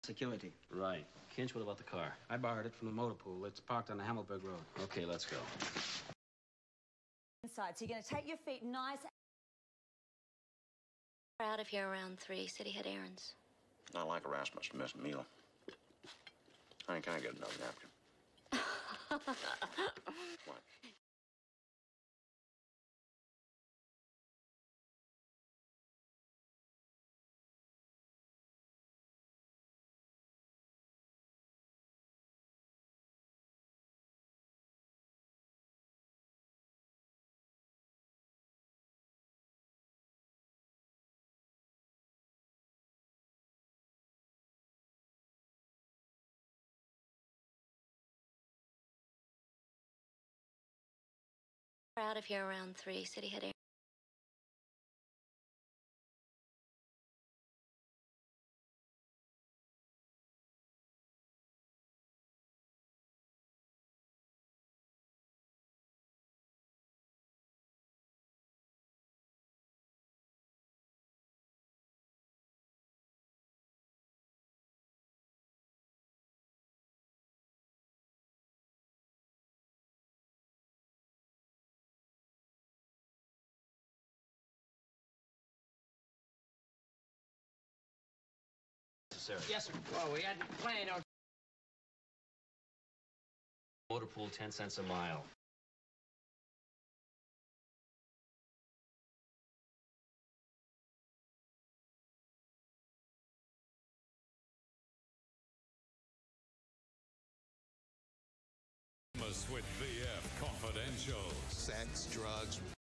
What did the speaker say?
Security. Right. Kinch, what about the car? I borrowed it from the motor pool. It's parked on the Hammelburg Road. Okay, let's go. Inside, so you're going to take your feet nice. We're out of here around 3. Said he had errands. Not like Erasmus to miss a meal. Honey, can I get another napkin? What? We're out of here around 3. Said he had errands. Yes, sir. Well, we hadn't planned on... Motor pool, 10 cents a mile. With VF Confidential. Sex, drugs,